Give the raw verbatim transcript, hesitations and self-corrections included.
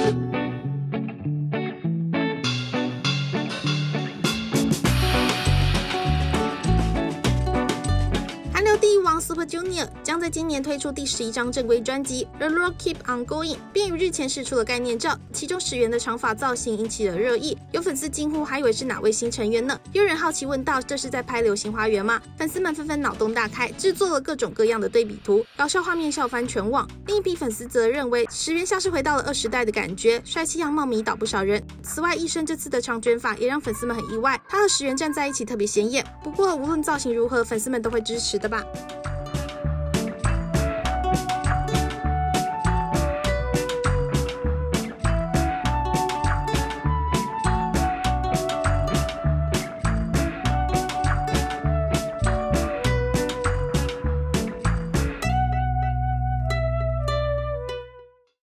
第一王 Super Junior 将在今年推出第十一张正规专辑《The Road Keep On Going》，并于日前释出了概念照，其中始源的长发造型引起了热议，有粉丝惊呼还以为是哪位新成员呢？也有人好奇问道：“这是在拍《流星花园》吗？”粉丝们纷纷脑洞大开，制作了各种各样的对比图，搞笑画面笑翻全网。另一批粉丝则认为始源像是回到了二十代的感觉，帅气样貌迷倒不少人。此外，医生这次的长卷发也让粉丝们很意外，他和始源站在一起特别显眼。不过无论造型如何，粉丝们都会支持的吧。